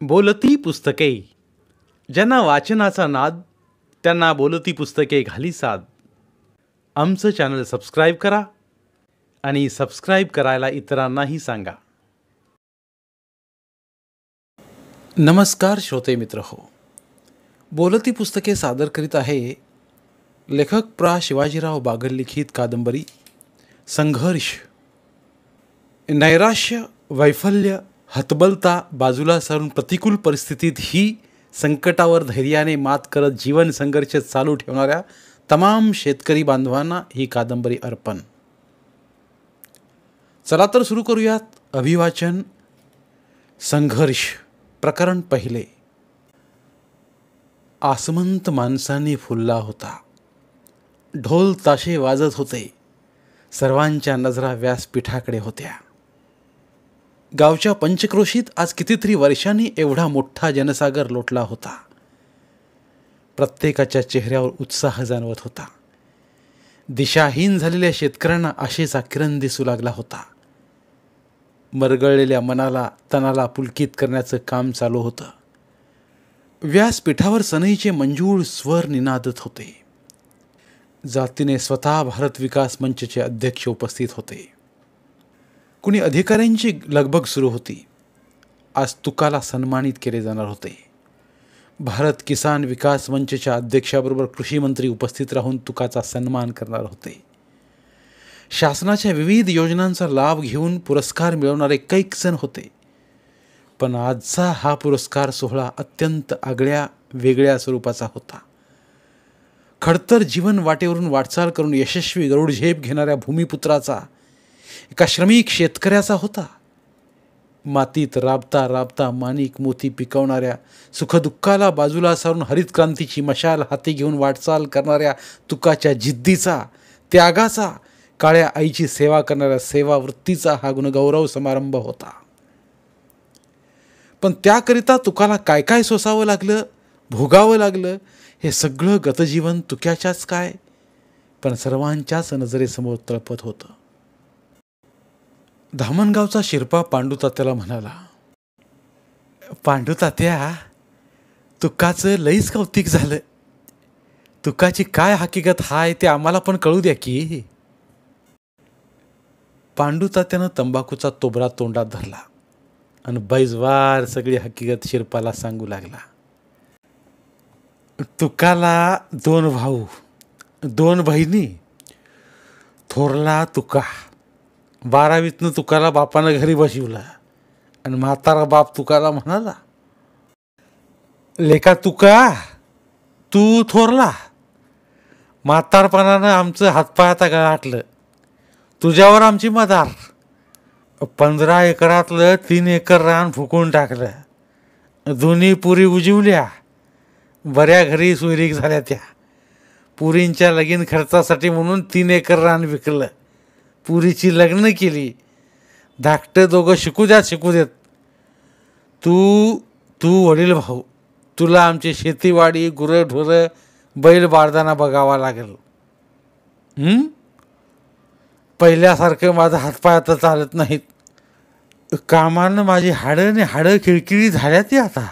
बोलती पुस्तके. ज्यांना वाचनाचा नाद त्यांना बोलती पुस्तके घाली साद. आमचं चॅनल सबस्क्राईब करा आणि सबस्क्राईब करायला इतरांनाही सांगा. नमस्कार श्रोते मित्र हो, बोलती पुस्तके सादर करीत आहे लेखक प्रा. शिवाजीराव बागल लिखित कादंबरी संघर्ष. नैराश्य, वैफल्य, हतबलता बाजूला सारून प्रतिकूल परिस्थितीत ही संकटावर धैर्याने मात करत जीवन संघर्ष चालू ठेवणाऱ्या तमाम शेतकरी बांधवांना ही कादंबरी अर्पण. चला तर सुरू करूयात अभिवाचन. संघर्ष प्रकरण पहिले. आसमंत माणसांनी फुलला होता. ढोल ताशे वाजत होते. सर्वांच्या नजरा व्यासपीठाकडे होत्या. गावच्या पंचक्रोशीत आज कितीतरी वर्षांनी एवढा मोठा जनसागर लोटला होता. प्रत्येकाच्या चेहऱ्यावर उत्साह जाणवत होता. दिशाहीन झालेल्या शेतकऱ्यांना आशेचा किरण दिसू लागला होता. मरगळलेल्या मनाला तनाला पुलकित करण्याचं काम चालू होतं. व्यासपीठावर सनईचे मंजूळ स्वर निनादत होते. जातीने स्वतः भारत विकास मंचचे अध्यक्ष उपस्थित होते. कुणी अधिकाऱ्यांची लगबग सुरू होती. आज तुकाला सन्मानित केले जाणार होते. भारत किसान विकास मंचच्या अध्यक्षाबरोबर कृषी मंत्री उपस्थित राहून तुकाचा सन्मान करणार होते. शासनाच्या विविध योजनांचा लाभ घेऊन पुरस्कार मिळवणारे कैक जण होते. पण आजचा हा पुरस्कार सोहळा अत्यंत आगळ्या वेगळ्या स्वरूपाचा होता. खडतर जीवन वाटेवरून वाटचाल करून यशस्वी गरुड झेप घेणाऱ्या भूमिपुत्राचा, एका श्रमिक शेतकऱ्याचा होता. मातीत राबता राबता माणिक मोती पिकवणाऱ्या, सुखदुःखाला बाजूला सारून हरित क्रांतीची मशाल हाती घेऊन वाटचाल करणाऱ्या तुकाच्या जिद्दीचा, त्यागाचा, काळ्या आईची सेवा करणाऱ्या सेवावृत्तीचा हा गुणगौरव समारंभ होता. पण त्याकरिता तुकाला काय काय सोसावं लागलं, भोगावं लागलं, हे सगळं गतजीवन तुक्याच्याच काय, पण सर्वांच्याच नजरेसमोर तळपत होतं. धामणगावचा शिरपा पांडू तात्याला म्हणाला, पांडू तात्या, तुकाचं लईच कौतिक झालं. तुकाची काय हकीकत हाय ते आम्हाला पण कळू द्या की. पांडू तात्यानं तंबाखूचा तोबरा तोंडात धरला आणि बैजवार सगळी हकीकत शिरपाला सांगू लागला. तुकाला 2 भाऊ, 2 बहिणी. थोरला तुका 12वीतनं तुकाला बापानं घरी बसवला आणि म्हातारा बाप तुकाला म्हणाला, लेका तुका, तू थोरला. म्हातारपणानं आमचं हातपायाता गाठलं. तुझ्यावर आमची मदार. 15 एकरातलं 3 एकर रान फुकून टाकलं. दोन्ही पुरी उजीवल्या. बऱ्या घरी सोयरीक झाल्या त्या. पुरींच्या लगीन खर्चासाठी म्हणून 3 एकर रान विकलं. पुरीची लग्न केली. धाकटं दोघं शिकू देत. तू वडील भाऊ, तुला आमची शेतीवाडी, गुरं ढोरं, बैल बारदाना बघावा लागेल. पहिल्यासारखं माझा हातपाय आता चालत नाहीत. कामानं माझी हाडं खिळखिळी झाल्या ती आता.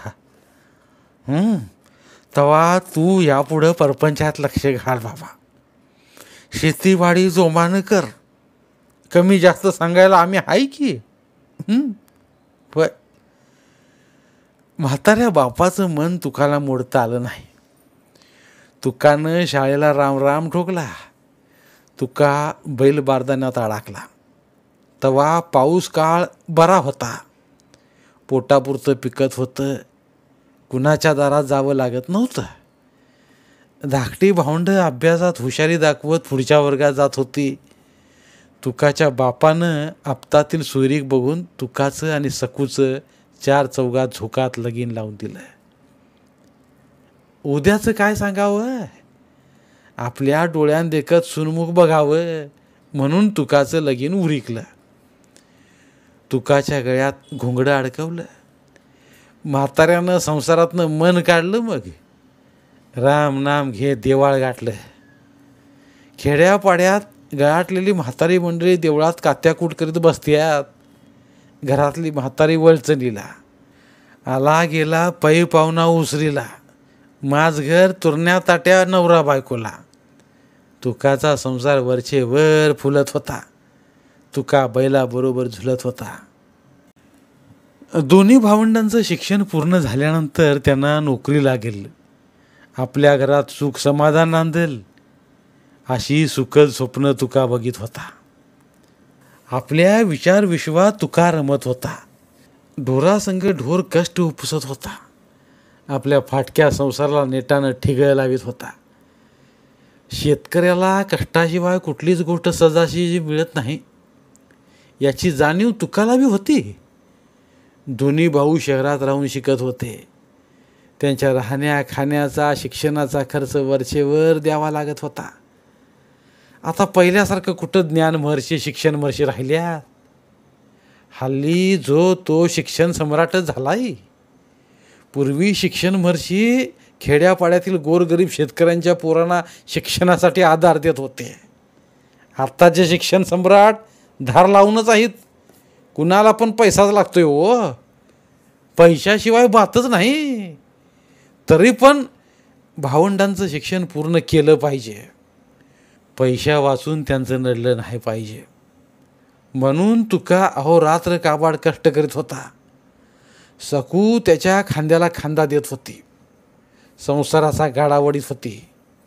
तेव्हा तू यापुढं परपंचात लक्ष घाल बाबा. शेतीवाडी जोमानं कर. कमी जास्त सांगायला आम्ही आहे की. होय. म्हाताऱ्या बापाचं मन तुकाला मोडता आलं नाही. तुकानं शाळेला राम ठोकला. तुका बैल बारदाण्यात अडकला. तेव्हा पाऊस काळ बरा होता. पोटापुरतं पिकत होतं. कुणाच्या दारात जावं लागत नव्हतं. धाकटी भावंड अभ्यासात हुशारी दाखवत पुढच्या वर्गात जात होती. तुकाच्या बापानं आपतातील सोयरीक बघून तुकाचं आणि सकूचं 4 चौघात झोकात लगीन लावून दिलं. उद्याचं काय सांगावं, आपल्या डोळ्यान देखत सुनमुख बघावं म्हणून तुकाचं लगीन उरिकलं. तुकाच्या गळ्यात घोंगडं अडकवलं. म्हाताऱ्यानं संसारातनं मन काढलं. मग राम नाम घे देवाळ गाठलं. खेड्यापाड्यात गळाटलेली म्हातारी मंडळी देवळात कात्याकूट करीत बसत्यात. घरातली म्हातारी वळचणीला आला गेला पै पाहुणा उसरीला, माझ घर तुरण्या ताट्या नवरा बायकोला. तुकाचा संसार वरचे वर फुलत होता, तुका बैलाबरोबर झुलत होता. दोन्ही भावंडांचं शिक्षण पूर्ण झाल्यानंतर त्यांना नोकरी लागेल, आपल्या घरात सुख समाधान नांदेल, अशी सुखद स्वप्न तुका बघित होता. आपल्या विचार विश्वात तुका रमत होता. ढोरासंग ढोर कष्ट उपसत होता, आपल्या फाटक्या संसाराला नेटानं ठिगळ लावित होता. शेतकऱ्याला कष्टाशिवाय कुठलीच गोष्ट सहजाशी मिळत नाही, याची जाणीव तुकाला बी होती. दोन्ही भाऊ शहरात राहून शिकत होते. त्यांच्या राहण्या खाण्याचा शिक्षणाचा खर्च वरचेवर द्यावा लागत होता. आता पहिल्यासारखं कुठं ज्ञान महर्षी शिक्षण महर्षी राहिल्या. हल्ली जो तो शिक्षण सम्राटच झालाय. पूर्वी शिक्षण महर्षी खेड्यापाड्यातील गोरगरीब शेतकऱ्यांच्या पोरांना शिक्षणासाठी आधार देत होते. आत्ताचे शिक्षण सम्राट धार लावूनच आहेत. कुणाला पण पैसाच लागतोय हो, पैशाशिवाय बातच नाही. तरी पण भावंडांचं शिक्षण पूर्ण केलं पाहिजे, पैशा वाचून त्यांचं नडलं नाही पाहिजे. म्हणून तुका अहोरात्र काबाड कष्ट करीत होता. सकू त्याच्या खांद्याला खांदा देत होती, संसाराचा गाडा वडीत होती.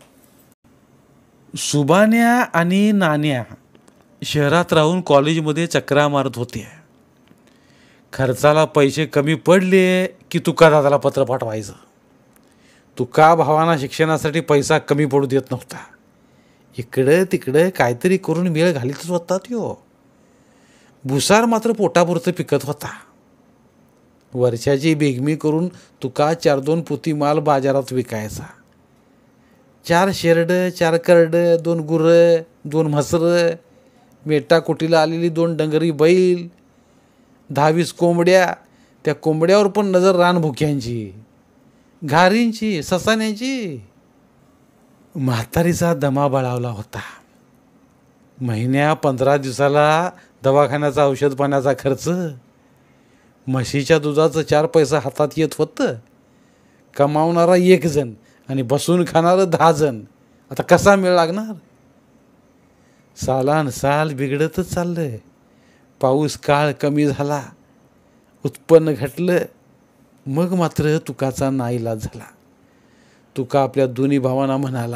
सुबान्या आणि नाण्या शहरात राहून कॉलेजमध्ये चक्रा मारत होते. खर्चाला पैसे कमी पडले की तुका दादाला पत्र पाठवायचं. तुका भावांना शिक्षणासाठी पैसा कमी पडू देत नव्हता. इकडं तिकडं काहीतरी करून मेळ घालीतच होता त्यो. भुसार मात्र पोटापुरतं पिकत होता. वर्षाची बेगमी करून तुका 4-2 पोती माल बाजारात विकायचा. 4 शेरड, 4 करड, 2 गुरं, 2 म्हसरं, मेटाकुटीला आलेली 2 डंगरी बैल, 10-20 कोंबड्या. त्या कोंबड्यावर पण नजर रानभुक्यांची, घारींची, ससाण्याची. म्हातारीचा दमा बळावला होता. महिन्या 15 दिवसाला दवाखान्याचा औषध पाण्याचा खर्च. म्हशीच्या दुधाचं 4 पैसा हातात येत होतं. कमावणारा 1 जण आणि बसून खाणारं 10 जण. आता कसा मेळ लागणार. सालान साल बिघडतच चाललं. पाऊस काळ कमी झाला, उत्पन्न घटलं. मग मात्र तुकाचा नाईलाज झाला. तुका आपल्या दोन्ही भावांना म्हणाला,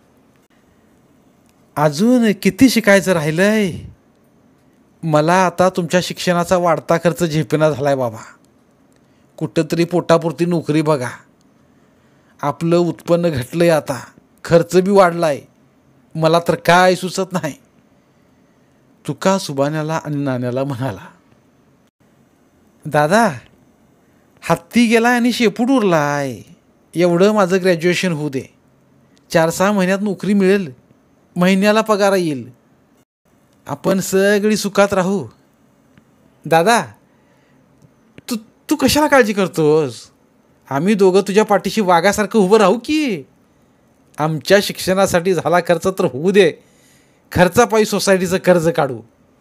अजून किती शिकायचं राहिलंय. मला आता तुमच्या शिक्षणाचा वाढता खर्च झेपेना झालाय बाबा. कुठंतरी पोटापुरती नोकरी बघा. आपलं उत्पन्न घटलंय, आता खर्च बी वाढलाय. मला तर काय सुचत नाही. तुका सुबान्याला आणि नाण्याला म्हणाला, दादा हत्ती गेलाय आणि शेपूट उरलाय. एवढं माझं ग्रॅज्युएशन होऊ दे. 4-6 महिन्यात नोकरी मिळेल, महिन्याला पगार येईल. आपण सगळी सुखात राहू. दादा तू तू कशाला काळजी करतोस. आम्ही दोघं तुझ्या पाठीशी वाघासारखं उभं राहू की. आमच्या शिक्षणासाठी झाला खर्च तर होऊ दे. खर्चापायी सोसायटीचं कर्ज काढू.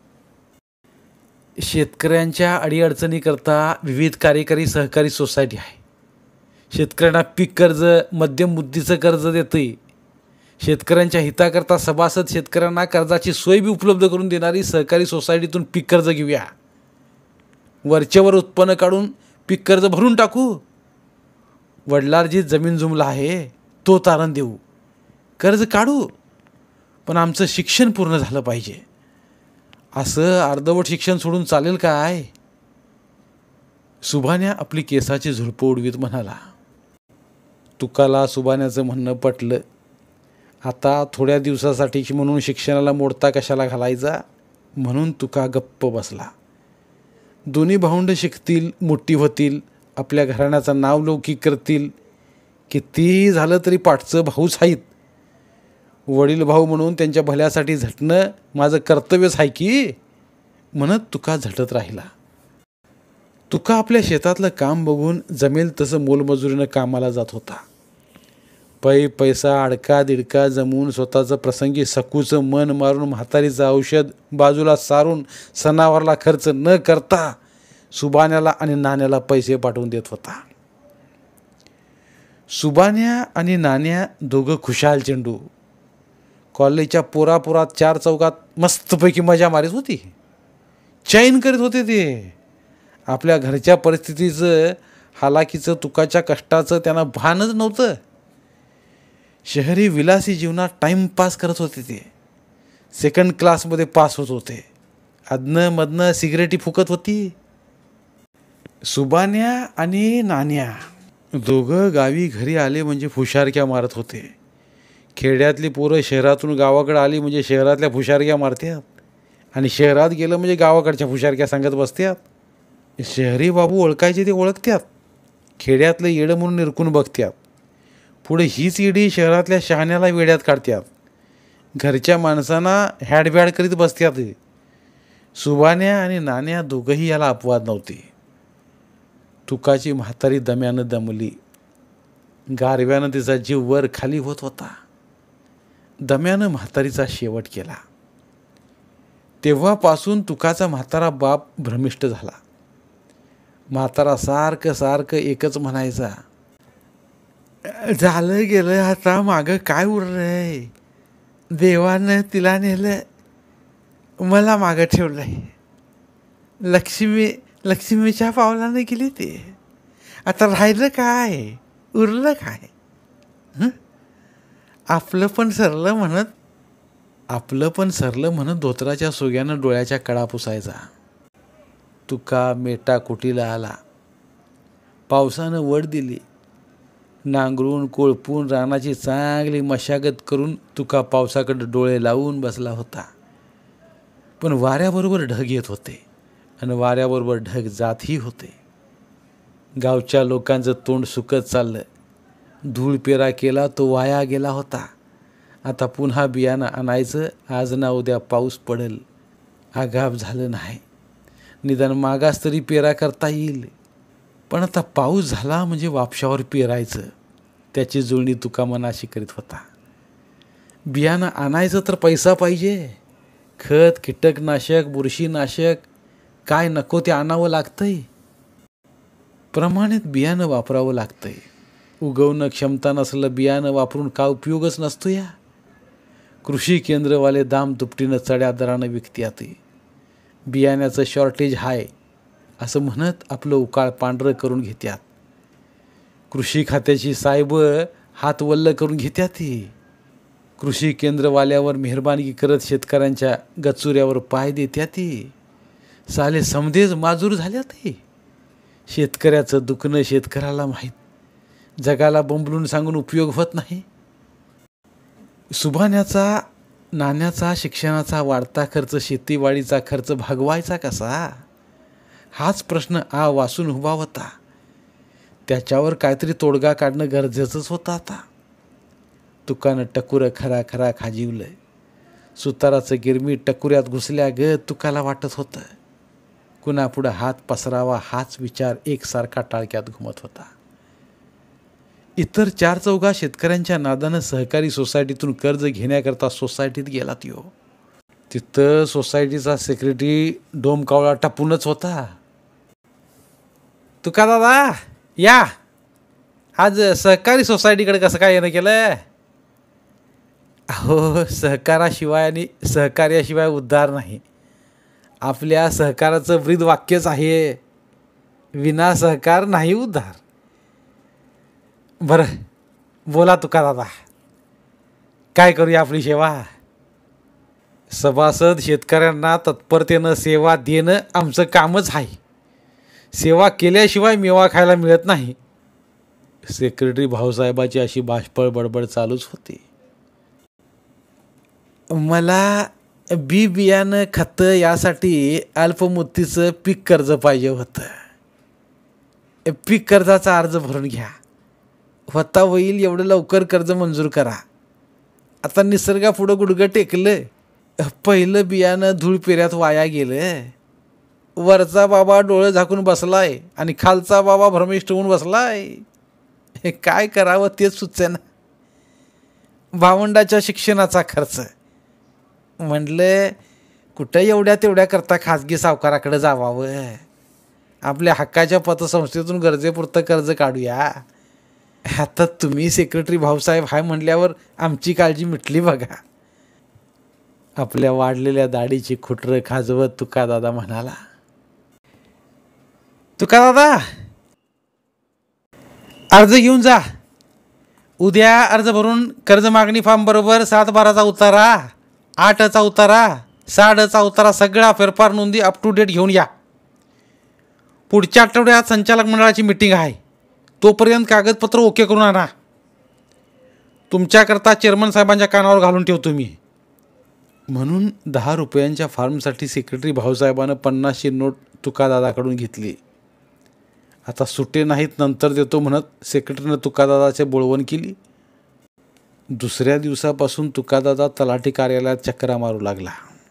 शेतकऱ्यांच्या अडीअडचणीकरता विविध कार्यकारी सहकारी सोसायटी आहे. शेतकऱ्यांना पीक कर्ज, मध्यम मुदतीचं कर्ज देते. शेतकऱ्यांच्या हिताकरता सभासद शेतकऱ्यांना कर्जाची सोय बी उपलब्ध करून देणारी सहकारी सोसायटीतून पीक कर्ज घेऊया. वरच्यावर उत्पन्न काढून पीक कर्ज भरून टाकू. वडिलांवर जी जमीन जुमला आहे तो तारण देऊ. कर्ज काढू, पण आमचं शिक्षण पूर्ण झालं पाहिजे. असं अर्धवट शिक्षण सोडून चालेल काय. सुबान्या आपली केसाची झुरपं उडवीत म्हणाला. तुकाला सुबान्याचं म्हणणं पटलं. आता थोड्या दिवसासाठी म्हणून शिक्षणाला मोडता कशाला घालायचा, म्हणून तुका गप्प बसला. दोन्ही भावंड शिकतील, मोठी होतील, आपल्या घराण्याचं नावलौकिक करतील. कितीही झालं तरी पाठचं भाऊच आहेत. वडील भाऊ म्हणून त्यांच्या भल्यासाठी झटणं माझं कर्तव्यच आहे की, म्हणत तुका झटत राहिला. तुका आपल्या शेतातलं काम बघून जमेल तसं मोलमजुरीनं कामाला जात होता. पैसा अडका दिडका जमवून स्वतःचं प्रसंगी सकूचं मन मारून म्हातारीचं औषध बाजूला सारून सणावारला खर्च न करता सुबाण्याला आणि नाण्याला पैसे पाठवून देत होता. सुबाण्या आणि नाण्या दोघं खुशाल चेंडू. कॉलेजच्या पोरापोरात चार चौकात मस्तपैकी मजा मारीत होती. चैन करीत होते ते. आपल्या घरच्या परिस्थितीचं, हालाकीचं, तुकाच्या कष्टाचं त्यांना भानच नव्हतं. शहरी विलासी जीवनात टाईमपास करत होते ते. सेकंड क्लासमध्ये पास होत होते. अधनं मधनं सिगरेटी फुकत होती. सुबाण्या आणि नाण्या दोघं गावी घरी आले म्हणजे फुशारक्या मारत होते. खेड्यातली पोरं शहरातून गावाकडे आली म्हणजे शहरातल्या फुशारक्या मारतात आणि शहरात गेलं म्हणजे गावाकडच्या फुशारक्या सांगत बसतात. शहरी बाबू ओळखायचे ते ओळखतात, खेड्यातलं येडं म्हणून निरकून बघतात. पुढे हीच येडी शहरातल्या शहाण्याला वेड्यात काढतात. घरच्या माणसांना हॅडबॅड करीत बसतात. सुबाण्या आणि नाण्या दोघंही याला अपवाद नव्हते. तुकाची म्हातारी दम्यानं दमली. गारव्यानं तिचा जीव वर खाली होत होता. दम्यानं म्हातारीचा शेवट केला. तेव्हापासून तुकाचा म्हातारा बाप भ्रमिष्ट झाला. म्हातारा सारखं सारखं एकच म्हणायचा, झालं गेलं आता मागं काय उरलंय. देवानं तिला नेलं, मला मागं ठेवलंय. लक्ष्मीच्या पावलानं गेली ते. आता राहिलं काय, उरलं काय. आपलं पण सरलं म्हणत धोत्राच्या सोग्यानं डोळ्याच्या कडा पुसायचा. तुका मेटा कुटीला आला. पावसानं वड दिली. नांगरून कोळपून रानाची चांगली मशागत करून तुका पावसाकडे डोळे लावून बसला होता. पण वाऱ्याबरोबर ढग येत होते आणि वाऱ्याबरोबर ढग जातही होते. गावच्या लोकांचं तोंड सुकत चाललं. धूळ पेरा केला तो वाया गेला होता. आता पुन्हा बियाणं आणायचं. आज ना उद्या पाऊस पडेल. आगाप झालं नाही. निदान मागास तरी पेरा करता येईल. पण आता पाऊस झाला म्हणजे वापशावर पेरायचं, त्याची जुळणी तुका मनाशी करीत होता. बियाणं आणायचं तर पैसा पाहिजे. खत, कीटकनाशक, बुरशीनाशक काय नको ते आणावं लागतंय. प्रमाणित बियाणं वापरावं लागतंय. उगवणं क्षमता नसलं बियाणं वापरून का उपयोगच नसतो. या कृषी केंद्रवाले दाम दुपटीनं चढ्या दरानं विकतात. बियाण्याचं शॉर्टेज आहे असं म्हणत आपलं उकाळ पांढरं करून घेतात. कृषी खात्याची साहेब हात वल्ल करून घेतात. कृषी केंद्रवाल्यावर मेहरबानी करत शेतकऱ्यांच्या गचुऱ्यावर पाय देतात. साले समधेच माजूर झाल्यात. शेतकऱ्याचं दुखणं शेतकऱ्याला माहीत. जगाला बोंबलून सांगून उपयोग होत नाही. सुबाण्याचा, नाण्याचा शिक्षणाचा वाढता खर्च, शेतीवाडीचा खर्च भागवायचा कसा, हाच प्रश्न वासून उभा होता. त्याच्यावर काहीतरी तोडगा काढणं गरजेचंच होतं. आता तुकानं टकुरं खरा खरा खाजीवलंय. सुताराचं गिरमी टकुऱ्यात घुसल्या ग तुकाला वाटत होतं. कुणापुढं हात पसरावा हाच विचार एकसारखा टाळक्यात घुमत होता. इतर चार चौघा शेतकऱ्यांच्या नादानं सहकारी सोसायटीतून कर्ज घेण्याकरता सोसायटीत गेला. तिथं सोसायटीचा सेक्रेटरी डोमकावळा टापूनच होता. तुका दादा या, आज सहकारी सोसायटीकडे कसं काय येणं केलं. अहो, सहकाराशिवाय आणि सहकार्याशिवाय उद्धार नाही. आपल्या सहकाराचं ब्रीद वाक्यच आहे, विना सहकार नाही उद्धार. बरं बोला तुका दादा, काय करूया आपली सेवा. सभासद शेतकऱ्यांना तत्परतेनं सेवा देणं आमचं कामच आहे. सेवा केल्याशिवाय मेवा खायला मिळत नाही. सेक्रेटरी भाऊसाहेबाची अशी बाष्पळ बडबड चालूच होती. मला बियाणं खतं यासाठी अल्पमुदतीचं पीक कर्ज पाहिजे होतं. पीक कर्जाचा अर्ज भरून घ्या. होता होईल एवढं लवकर कर्ज मंजूर करा. आता निसर्गापुढं गुडघं टेकलं. पहिलं बियाणं धूळ पेऱ्यात वाया गेलं. वरचा बाबा डोळं झाकून बसलाय आणि खालचा बाबा भ्रमिष्ठ होऊन बसलाय. हे काय करावं तेच सुचेना. भावंडाच्या शिक्षणाचा खर्च म्हटलं कुठं एवढ्या तेवढ्या करता खाजगी सावकाराकडे जावावं. आपल्या हक्काच्या पतसंस्थेतून गरजेपुरतं कर्ज काढूया. आता तुम्ही सेक्रेटरी भाऊसाहेब हाय म्हणल्यावर आमची काळजी मिटली बघा. आपल्या वाढलेल्या दाढीची खुटरं खाजवत तुकादादा म्हणाला. तुकादादा, अर्ज घेऊन जा. उद्या अर्ज भरून कर्ज मागणी फॉर्म बरोबर 7/12चा उतारा, 8चा उतारा, 6चा उतारा सगळा फेरफार नोंदी अप टू डेट घेऊन या. पुढच्या आठवड्यात संचालक मंडळाची मीटिंग आहे. तोपर्यंत कागदपत्र ओके करून आणा. तुमच्याकरता चेअरमन साहेबांच्या कानावर घालून ठेवतो मी. म्हणून 10 रुपयांच्या फॉर्मसाठी सेक्रेटरी भाऊसाहेबानं 50ची नोट तुकादादाकडून घेतली. आता सुटे नाहीत, नंतर देतो म्हणत सेक्रेटरीनं तुकादादाचे बोळवण केली. दुसऱ्या दिवसापासून तुकादादा तलाठी कार्यालयात चक्रा मारू लागला.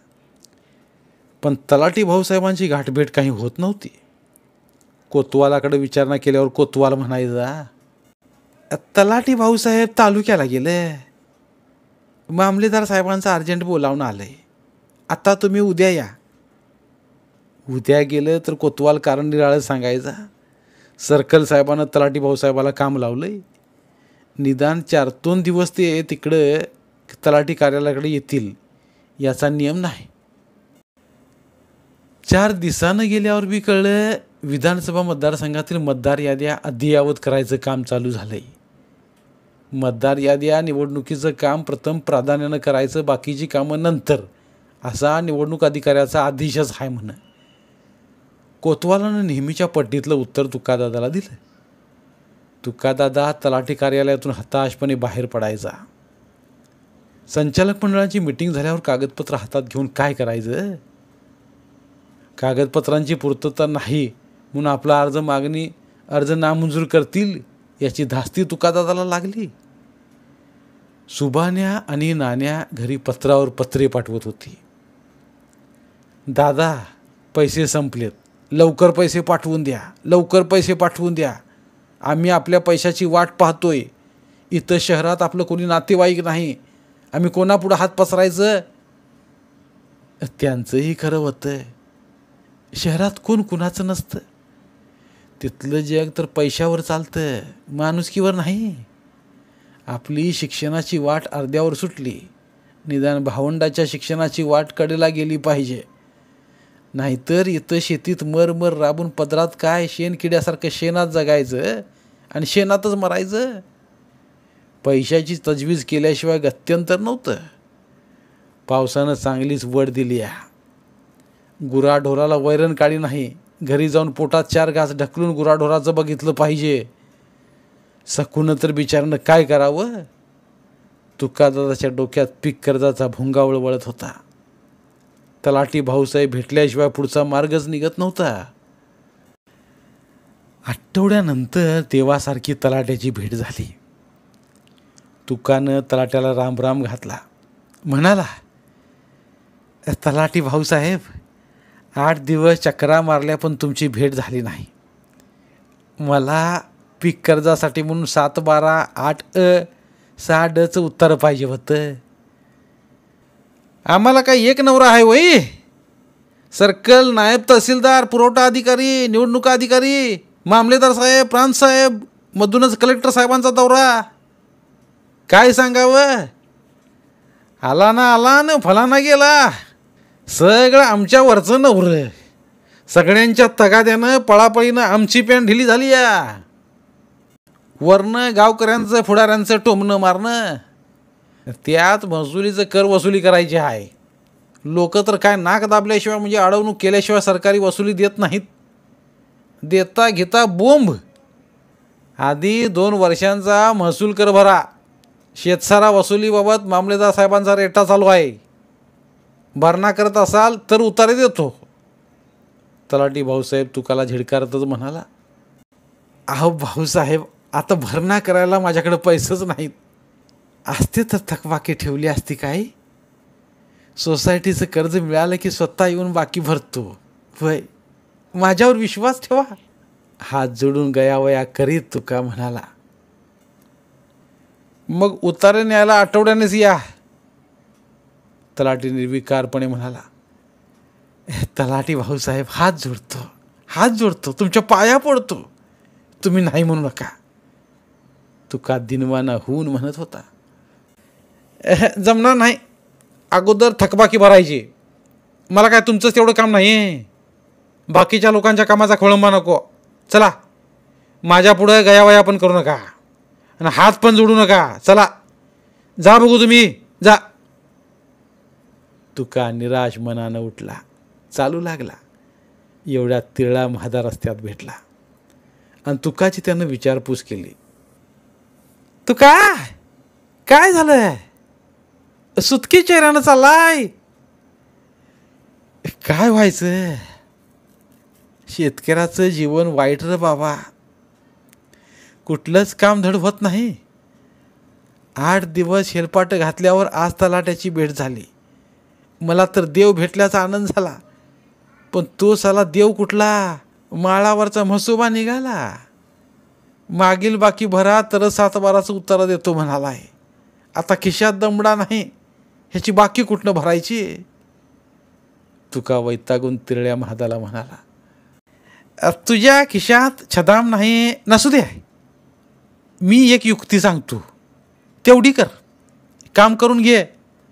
पण तलाठी भाऊसाहेबांची गाठभेट काही होत नव्हती. कोतवालाकडे विचारणा केल्यावर कोतवाल म्हणायचा, तलाठी भाऊसाहेब तालुक्याला गेले, मामलेदार साहेबांचं अर्जंट बोलावणं आलंय, आता तुम्ही उद्या या. उद्या गेलं तर कोतवाल कारण निराळं सांगायचा, सर्कल साहेबानं तलाठी भाऊसाहेबाला काम लावलंय. निदान 4-2 दिवस ते तिकडं तलाठी कार्यालयाकडे येतील याचा नियम नाही. 4 दिवसानं गेल्यावर बी कळलं विधानसभा मतदारसंघातील मतदार याद्या अद्ययावत करायचं काम चालू झालंय. मतदार याद्या निवडणुकीचं काम प्रथम प्राधान्यानं करायचं, बाकीची कामं नंतर, असा निवडणूक अधिकाऱ्याचा आदेशच आहे म्हण. कोतवालानं नेहमीच्या पट्टीतलं उत्तर तुकादादाला दिलं. तुकादादा तलाठी कार्यालयातून हताशपणे बाहेर पडायचा. संचालक मंडळाची मीटिंग झाल्यावर कागदपत्र हातात घेऊन काय करायचं? कागदपत्रांची पूर्तता नाही म्हणून आपला अर्ज नामंजूर करतील याची धास्ती तुकादादाला लागली. सुभान्या आणि नाण्या घरी पत्रावर पत्रे पाठवत होती. दादा, पैसे संपलेत, लवकर पैसे पाठवून द्या, लवकर पैसे पाठवून द्या. आम्ही आपल्या पैशाची वाट पाहतोय. इथं शहरात आपलं कोणी नातेवाईक नाही, आम्ही कोणापुढं हात पसरायचं? त्यांचंही खरं होतं. शहरात कोण कुणाचं नसतं. तिथलं जग तर पैशावर चालतं, माणुसकीवर नाही. आपली शिक्षणाची वाट अर्ध्यावर सुटली. निदान भावंडाच्या शिक्षणाची वाट कडेला गेली पाहिजे. नाहीतर इथं शेतीत मर राबून पदरात काय शेणकिड्यासारखं शेणात जगायचं आणि शेणातच मरायचं. पैशाची तजवीज केल्याशिवाय गत्यंतर नव्हतं. पावसानं चांगलीच वड दिली आहे. गुराढोराला वैरण काढी नाही. घरी जाऊन पोटात 4 घास ढकलून गुराढोराचं बघितलं पाहिजे. सकून तर बिचारानं काय करावं? तुकादादाच्या डोक्यात पीक कर्जाचा भुंगा वळवळत होता. तलाठी भाऊसाहेब भेटल्याशिवाय पुढचा मार्गच निघत नव्हता. आठवड्यानंतर देवासारखी तलाट्याची भेट झाली. तुकानं तलाट्याला रामराम घातला. म्हणाला, तलाठी भाऊसाहेब, 8 दिवस चक्रा मारल्या पण तुमची भेट झाली नाही. मला पीक कर्जासाठी म्हणून 7/12, 8 6चं उत्तर पाहिजे होतं. आम्हाला काही एक नवरा आहे वय? सर्कल, नायब तहसीलदार, पुरवठा अधिकारी, निवडणूक अधिकारी, मामलेदार साहेब, प्रांत साहेब, मधूनच कलेक्टर साहेबांचा दौरा. काय सांगावं? आला ना फलाना गेला. सगळं आमच्या वरचं नवरं. सगळ्यांच्या तगाद्यानं पळापळीनं आमची पॅन्ट ढिली झाली या. वरनं गावकऱ्यांचं पुढाऱ्यांचं टोमणं मारणं. त्यात महसुलीचं कर वसुली करायची आहे. लोक तर काय नाक दाबल्याशिवाय म्हणजे अडवणूक केल्याशिवाय सरकारी वसुली देत नाहीत. देता घेता बोंब. आधी 2 वर्षांचा महसूल कर भरा. शेतसारा वसुलीबाबत मामलेदार साहेबांचा रेटा चालू आहे. भरणा करत असाल तर उतारे देतो. तलाठी भाऊसाहेब तुकाला झिडकारतच म्हणाला, अहो भाऊसाहेब, आता भरणा करायला माझ्याकडे पैसेच नाहीत. असते तर थकबाकी ठेवली असती काय? सोसायटीचं कर्ज मिळालं की स्वतः येऊन बाकी भरतो. वय, माझ्यावर विश्वास ठेवा. हात जोडून गयावया करीत तुका म्हणाला. मग उतारे न्यायला आठवड्यानेच या. तलाठी निर्विकारपणे म्हणाला. तलाठी भाऊसाहेब, हात हात जोडतो, तुमच्या पाया पडतो, तुम्ही नाही म्हणू नका. तुका दिनवाना होऊन म्हणत होता. जमणार नाही, अगोदर थकबाकी भरायची. मला काय तुमचंच तेवढं काम नाही आहे. बाकीच्या लोकांच्या कामाचा खोळंबा नको. चला, माझ्या पुढं गयावया पण करू नका आणि हात पण जोडू नका. चला जा, बघू तुम्ही जा. तुका निराश मनानं उठला, चालू लागला. एवढ्या तिरळा म्हादा रस्त्यात भेटला आणि तुकाची त्यानं विचारपूस केली. तुका काय झालं? सुतकी चेहऱ्यानं चाललाय. काय व्हायचं? शेतकऱ्याचं जीवन वाईट रे बाबा. कुठलंच काम धड होत नाही. 8 दिवस हेलपाट घातल्यावर आज तलाट्याची भेट झाली. मला तर देव भेटल्याचा आनंद झाला. पण तो साला देव कुठला? माळावरचा म्हसोबा निघाला. मागील बाकी भरा तर 7-12चं उत्तर देतो म्हणालाय. आता खिशात दमडा नाही, ह्याची बाकी कुठनं भरायची? तुका वैतागून तिरळ्या महादाला म्हणाला. तुझ्या खिशात छदाम नाही, नसू दे. मी एक युक्ती सांगतो, तेवढी कर, काम करून घे.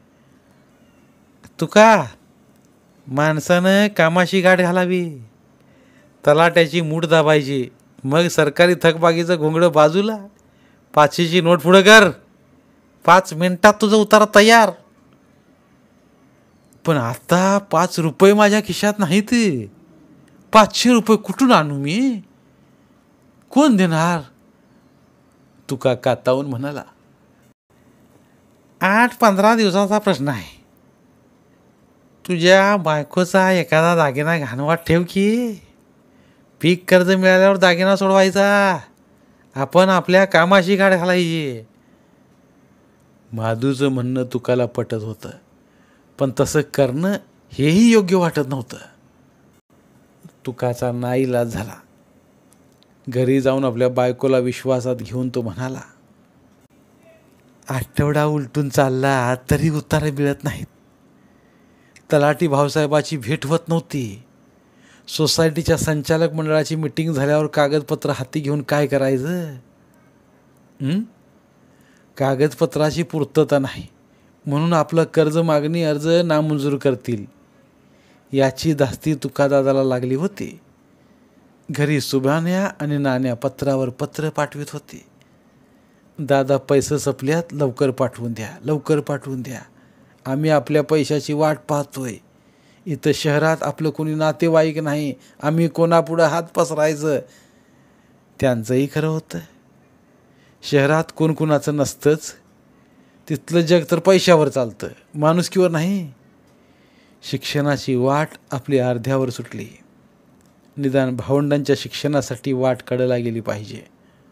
तुका माणसानं कामाशी गाठ घालावी, तलाट्याची मूठ दाबायची, मग सरकारी थकबाकीचं घोंगडं बाजूला, 500ची नोट पुढं कर. 5 मिनिटात तुझं उतारा तयार. पण आता 5 रुपये माझ्या खिशात नाहीत. 500 रुपये कुठून आणू मी? कोण देणार? तुका कातावून म्हणाला. 8-15 दिवसाचा प्रश्न आहे. तुझ्या बायकोचा एखादा दागिना घाणवाट ठेव की. पीक कर्ज मिळाल्यावर दागिना सोडवायचा, आपण आपल्या कामाशी गाठ घालायची. माधूचं म्हणणं तुकाला पटत होतं, पण तसं करणं हेही योग्य वाटत नव्हतं. तुकाचा नाईलाज झाला. घरी जाऊन आपल्या बायकोला विश्वासात घेऊन तो म्हणाला. आठवडा उलटून चालला तरी उत्तरं मिळत नाहीत. तलाठी भाऊसाहेबाची भेट होत नव्हती. सोसायटीच्या संचालक मंडळाची मीटिंग झाल्यावर कागदपत्र हाती घेऊन काय करायचं? कागदपत्राची पूर्तता नाही म्हणून आपलं कर्ज मागणी अर्ज नामंजूर करतील याची धास्ती तुकादादाला लागली होती. घरी सुभान्या आणि नाण्या पत्रावर पत्र पाठवित होते. दादा, पैसे संपल्यात, लवकर पाठवून द्या, लवकर पाठवून द्या. आम्ही आपल्या पैशाची वाट पाहतोय. इथं शहरात आपलं कोणी नातेवाईक नाही, आम्ही कोणापुढं हात पसरायचं? त्यांचंही खरं होतं. शहरात कोण कुणाचं नसतंच. तिथलं जग तर पैशावर चालतं, माणुसकीवर नाही. शिक्षणाची वाट आपली अर्ध्यावर सुटली. निदान भावंडांच्या शिक्षणासाठी वाट काढला गेली पाहिजे.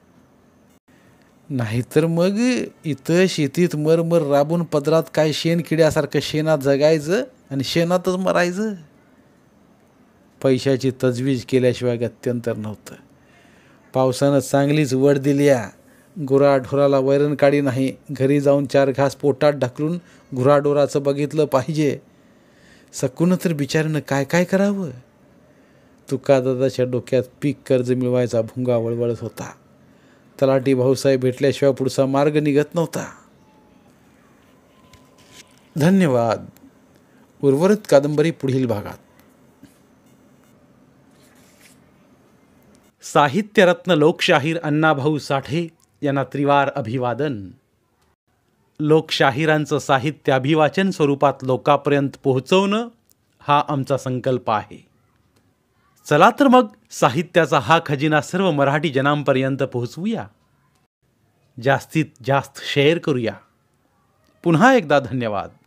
नाहीतर मग इथं शेतीत मरमर राबून पदरात काय शेण किड्यासारखं शेणात जगायचं आणि शेणातच मरायचं. पैशाची तजवीज केल्याशिवाय गत्यंतर नव्हतं. पावसानं चांगलीच वड दिल्या. गुराढोराला वैरण काढी नाही. घरी जाऊन 4 घास पोटात ढकलून गुराढोराचं बघितलं पाहिजे. सकून तर बिचारीनं काय काय करावं? तुकादादाच्या डोक्यात पीक कर्ज मिळवायचा भुंगा वळवळत होता. तलाठी भाऊसाहेब भेटल्याशिवाय पुढचा मार्ग निघत नव्हता. धन्यवाद. उर्वरित कादंबरी पुढील भागात. साहित्यरत्न लोकशाहीर अण्णाभाऊ साठे यांना त्रिवार अभिवादन. लोकशाहिरांचं साहित्य अभिवाचन स्वरूपात लोकांपर्यंत पोहोचवणं हा आमचा संकल्प आहे. चला तर मग साहित्याचा हा खजिना सर्व मराठी जनांपर्यंत पोहोचवूया. जास्तीत जास्त शेअर करूया. पुन्हा एकदा धन्यवाद.